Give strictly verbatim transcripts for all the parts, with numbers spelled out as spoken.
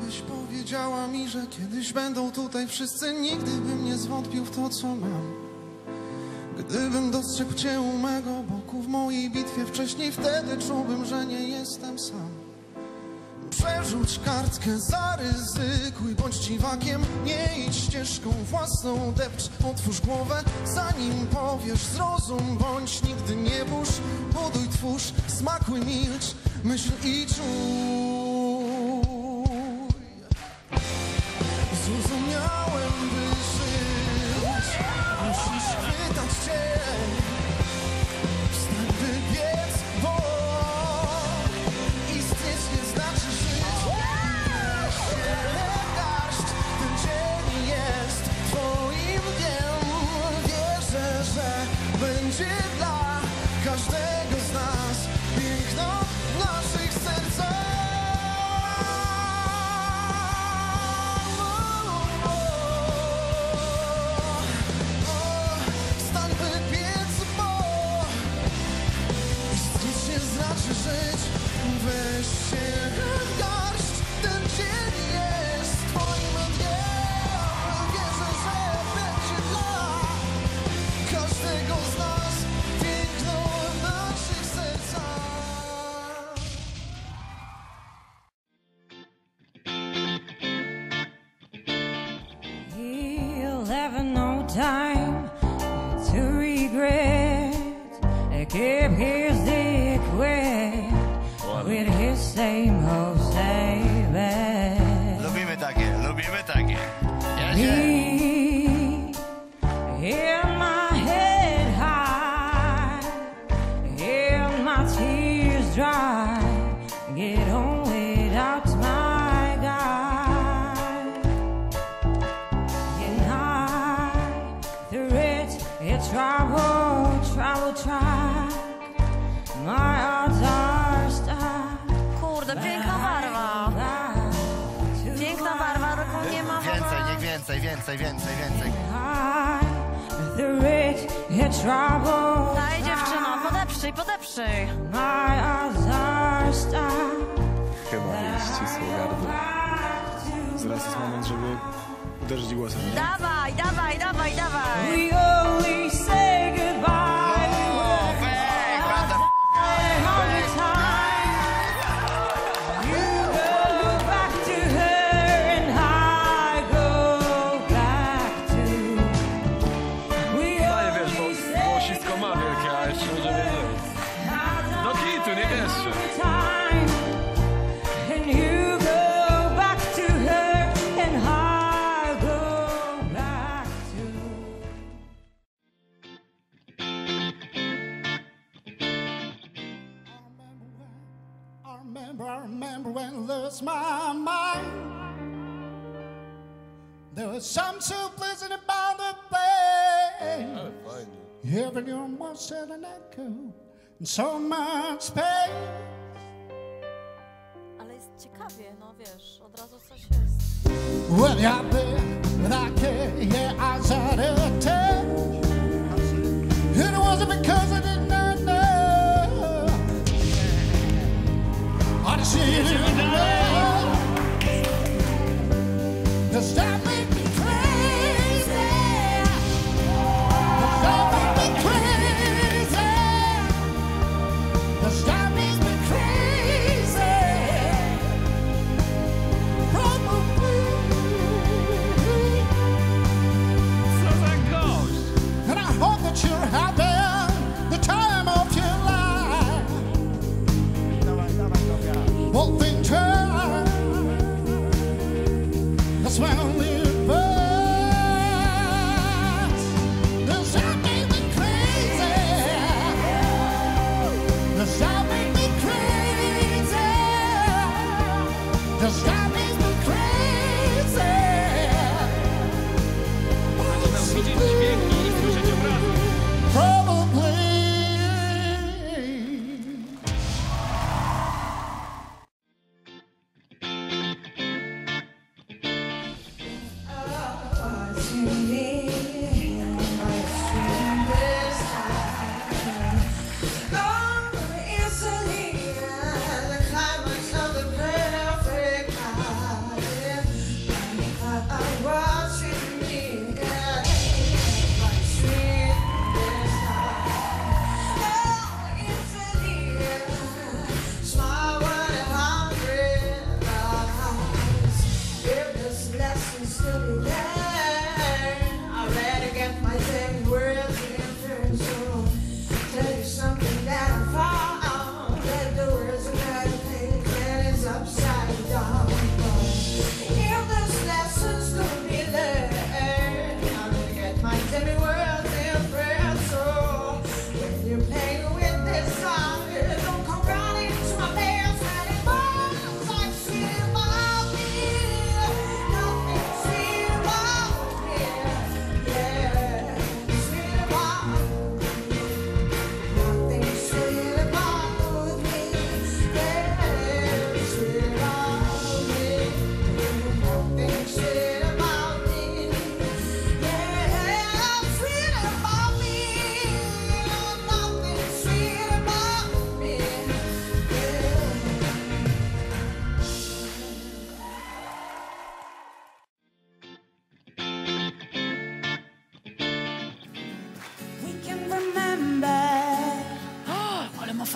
Gdybyś powiedziała mi, że kiedyś będą tutaj wszyscy, nigdy bym nie zwątpił w to, co mam. Gdybym dostrzegł cię u mego boku w mojej bitwie wcześniej, wtedy czułbym, że nie jestem sam. Przerzuć kartkę, zaryzykuj, bądź dziwakiem, nie idź ścieżką własną, depcz, otwórz głowę, zanim powiesz, zrozum, bądź nigdy nie burz, buduj, twórz, smakuj, milcz, myśl i czuj. Zrozumiałem, by żyć, musisz chwytać cień, wstań, by biec, bo istnieć nie znaczy żyć. Garść, ten dzień jest twoim dniem. Wierzę, że będzie dla każdego z nas piękno w naszych sercach. Wstań, by biec, bo istnieć nie znaczy żyć. Weź się w garść, ten dzień jest twoim dniem. Wierzę, że będzie dla każdego z nas piękno w naszych sercach. He'll have no time to regret. Keep his dick wet with his same old saving. Lubimy takie, lubimy takie. Ja się... Me, hear my head high, hear my tears dry, get on without my guy. Getting high through it, it's trouble, trouble track. My odds are stuck. Kurde, piękna barwa. Piękna barwa, taką nie ma Więcej, chyba. niech więcej, więcej, więcej, więcej. Through it, it's trouble. Daj dziewczyno, podeprzyj, podeprzyj. My odds are stuck. Chyba jej ścisło gardło. Zaraz jest moment, żeby uderzyć głosem, nie? Dawaj, dawaj, dawaj, dawaj. We only say goodbye. Wej, prawda? A hundred times. You go back to her and I go back to. We Daję, wiesz, bo only say głosisko ma wielkie, a jeszcze może nie. Do kitu, nie wiesz. time. And you go back to her and I go back to. I remember, I remember when I lost my mind. There was some so pleasant about the pain. Everyone was at an echo and so much pain. Ale jest ciekawie, no wiesz, od razu coś jest. Well, yeah, but I can't, yeah, I was out of touch. It wasn't because I did not know. I just didn't know. Does that make me crazy? Does that make me crazy? Does that make me crazy? Probably. Co za gość! And I hope that you're having the time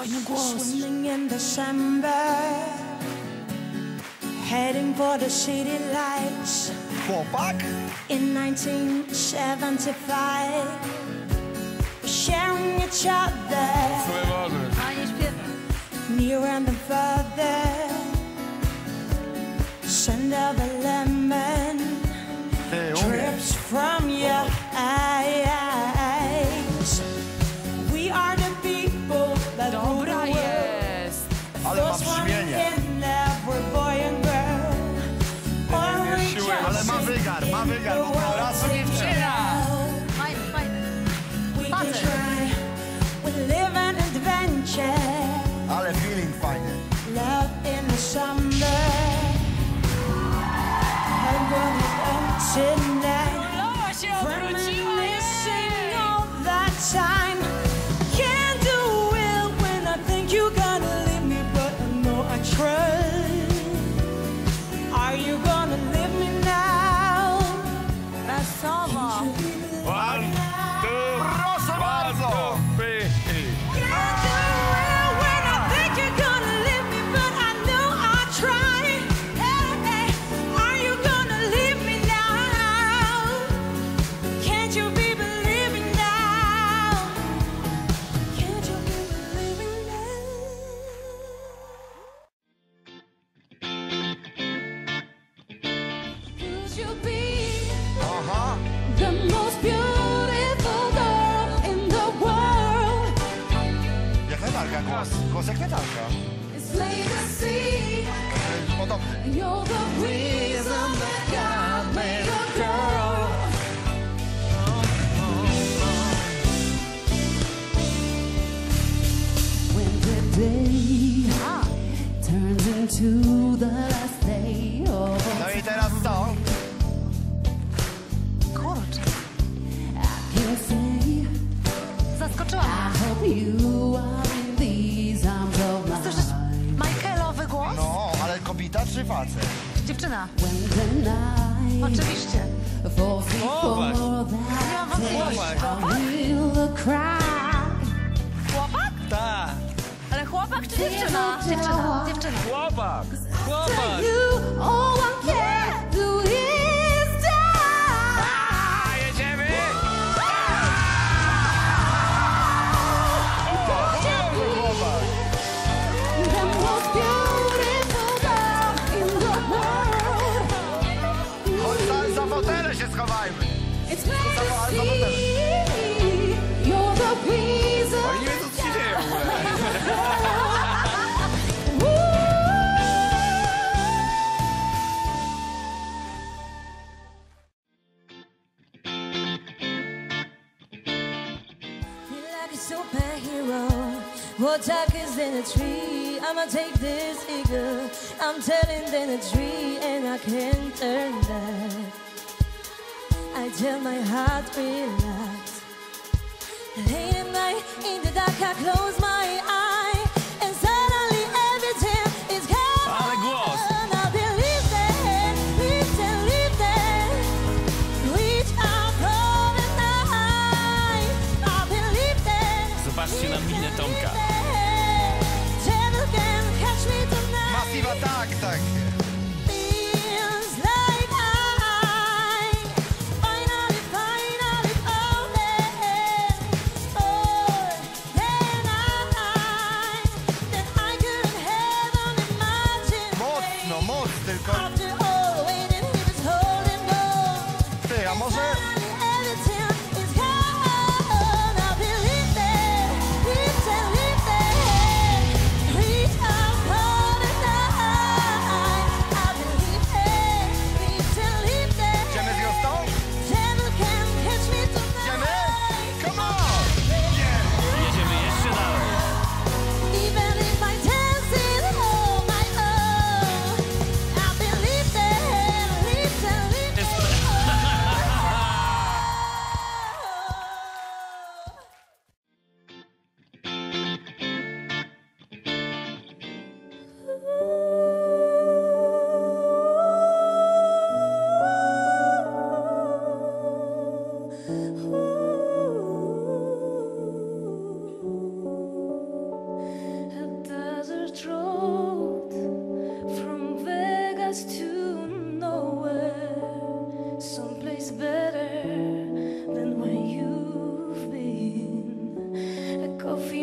Fajny głos. Swimming in December, heading for the city lights. Chłopak? In nineteen seventy-five, sharing each other, Fajnie śpiewa. near and further. Scent of a lemon Ty drips from your eyes. We are the people that rule the Dobra world. jest. Ale ma Those one brzmienie. in every boy and girl. Or we just Ale ma wygar, ma wygar. the world Raz Dziewczyna. Fajny, fajny. we can Facet. try. We live an adventure. Ale feeling fajny. Love in the summer. I'm gonna dance tonight. Lola się obróciła. Reminiscing all that time. Can't do it when I think you're gonna leave me, but I know I tried. Are you gonna leave me now? Wesoło. One, two, proszę bardzo. Can't do it when I think you're gonna leave me, but I know I tried. Hey, hey, are you gonna leave me now? Can't you be believing now? Can't you be believing now? Could you be Aha. the most beautiful girl in the world? Jak metalka głos. Głos jak metalka. It's late to see. Podobny. You're the reason that God made a girl. When the day turns into the last day of No i teraz co? Kurczę. I can say Zaskoczyła I mnie. hope you are in these arms of Słyszysz mine. Michaelowy głos? No, ale kobieta czy facet? Dziewczyna. When the night Oczywiście. falls before Nie mam that wątpliwości. day, I will cry. Chłopak? Tak. Ale chłopak czy dziewczyna? Dziewczyna, dziewczyna. Chłopak. Chłopak. You, all I can do is die. A, jedziemy. The most beautiful girl in the world. Chodź za, za fotele się schowajmy. It's nice Za- to za fotele. see you're the reason. Oni nie wiedzą, co się dzieje w ogóle. Feel like a superhero. What dark is in a tree? I'ma take this eagle. I'm telling in a tree, and I can't turn back. I tell my heart relax. Late at night in the dark, I close my eye, and suddenly everything is gone. Ale głos. I believe that, live and live that. Reach out for the night. I believe that. Zobaczcie na minę Tomka. Devil can catch me tonight. Massive Attack, tak. Feels like I finally, finally found it. Oh, and I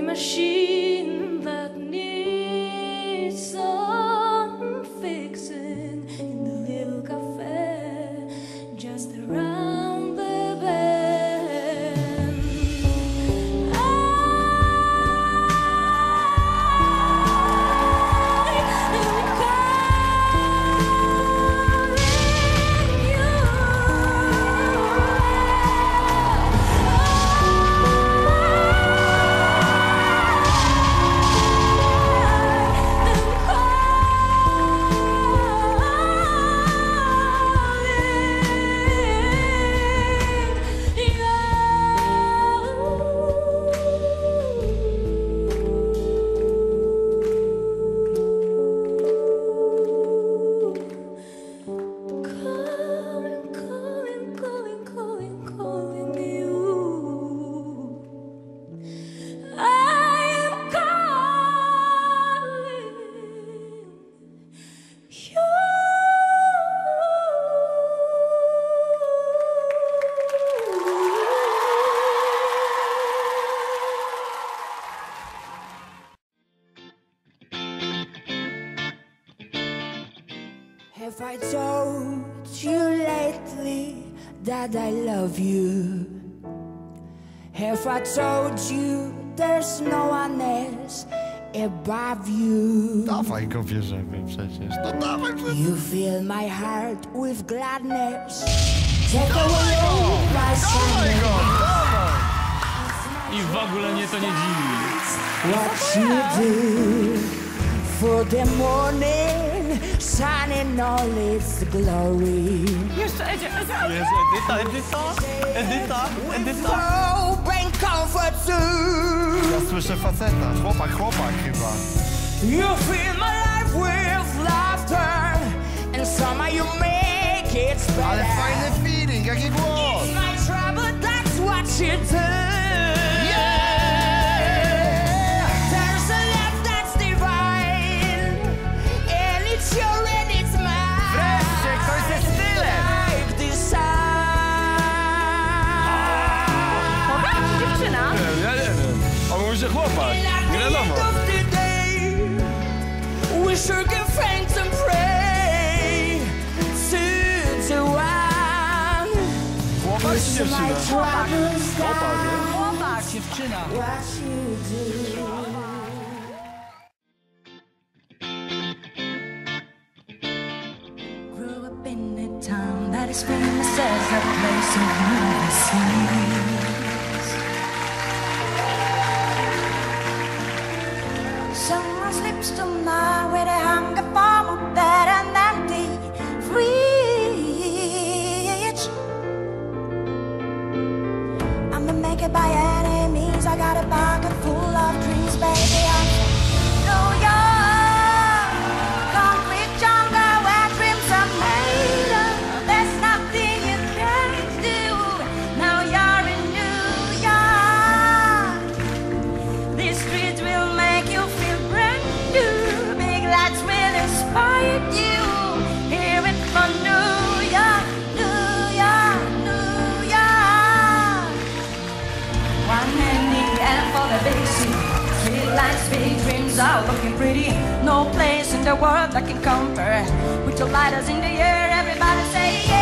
coffee machine that needs some fixing in the little cafe just around the bend. I am calling you. Calling, calling, calling, calling, calling you. I am calling you. Have I told you lately that I love you? Have I told you there's no one else above you? Dawaj go bierzemy przecież. No dawaj przecież. You fill my heart with gladness. Take away all my Dawaj go, sadness. dawaj. I w ogóle mnie to nie dziwi. What you do for the morning sun in all its glory. Jeszcze Edzia, Edzia. Jezu, Edyta, Edyta, Edyta, Edyta. Hope and comfort too. Ja słyszę faceta. Chłopak, chłopak chyba. You fill my life with laughter, and somehow you make it better. Ale fajny feeling, jaki głos. In my trouble, that's what you do. There's a love that's divine, and it's your and it's mine. Wreszcie, ktoś ze stylem. Like the sun. Chłopak czy dziewczyna? Ja nie wiem. On mówi, że chłopak. Nie wiadomo. We sure give thanks and pray to the one. Chłopak czy dziewczyna? Chłopak. Chłopak, nie? Chłopak, dziewczyna. What you do. Grew up in a town that is famous as a place of movie scenes. Someone slips tonight with a hunger for more that an empty fridge. I'm gonna make it by any means. I got a pocket full of dreams, baby. I know you're concrete jungle where dreams are made of. There's nothing you can't do. Now you're in New York. These streets will make you feel brand new. Big lights will inspire you. Hear it from New York, New York, New York. One in the air for the big city. Street lights, big dreams are looking pretty. No place in the world that can compare with your lighters in the air. Everybody say yeah.